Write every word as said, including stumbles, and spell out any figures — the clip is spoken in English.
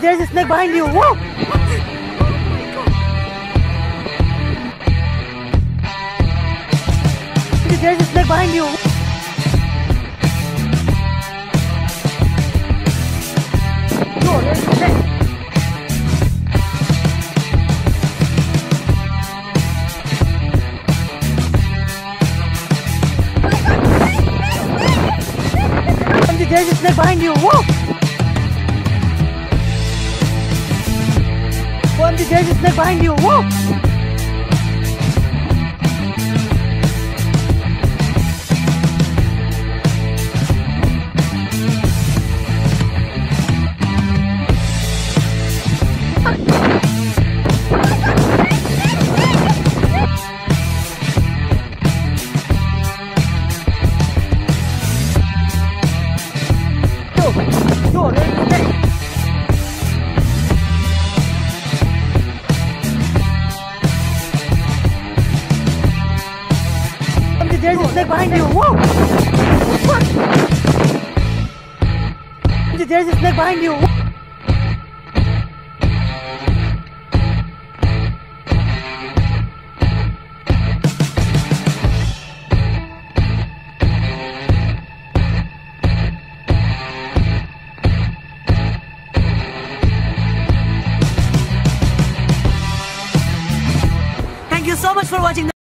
There's a snake behind you. Whoa! There's a snake behind you. No, there's a snake. There's a snake behind you. Whoa! One, there's a snake behind you. Whoa! No, there's a snake. There's a snake behind you. Whoa! There's a snake behind you. Thank you so much for watching.